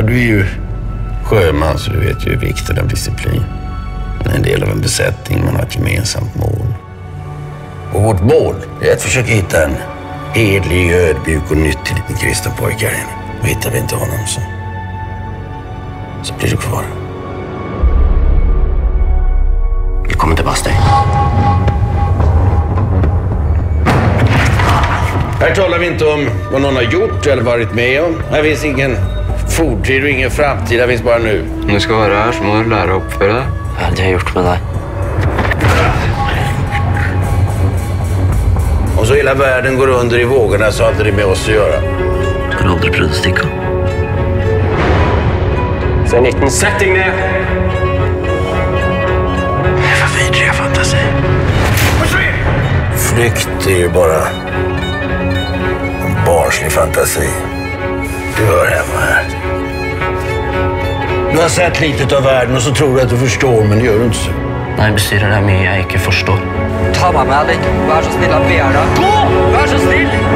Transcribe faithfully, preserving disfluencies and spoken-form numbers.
du är ju sjöman så du vet ju vikten av disciplin. Man är en del av en besättning, man har ett gemensamt mål. Och vårt mål är att försöka hitta en hedlig, ödmjuk och nyttig liten kristen pojke här inne. Och hittar vi inte honom så, så blir du kvar. Vi kommer inte basta dig. Här talar vi inte om vad någon har gjort eller varit med om. Här finns ingen fortid och ingen framtid, här finns bara nu. Om du ska vara här så må du lära upp för dig. Vad hade jag gjort med dig? Om så hela världen går under i vågorna så har inte det med oss att göra. Du kan aldrig pröva att sticka. Sen gick den sätting ner. Det var vidriga fantasi. Flykt är ju bara en barnslig fantasi. Du hör hemma här. Du har sett lite av världen och så tror du att du förstår, men det gör du inte så. Nej, bestyrer det mye jeg ikke forstår. Ta meg med deg. Vær så snill, jeg ber deg. Gå! Vær så snill!